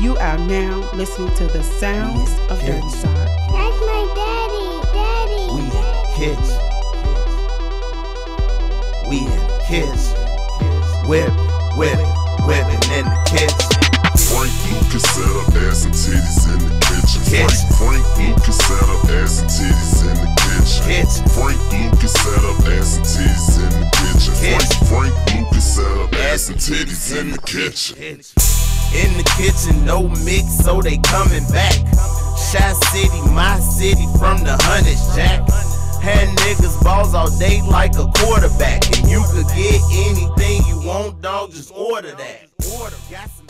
You are now listening to the sounds of Dirty Sock. That's my daddy. We in the kitchen. We in the kitchen. Whipping in the kitchen. Frank Lucas set up ass and titties in the kitchen. Frank Lucas set up ass and titties in the kitchen. Frank Lucas set up ass and titties in the kitchen. Frank Lucas set up ass and titties in the kitchen. In the kitchen, no mix, so they coming back. Shy City, my city, from the hundreds, Jack. Had niggas balls all day like a quarterback. And you could get anything you want, dog, just order that.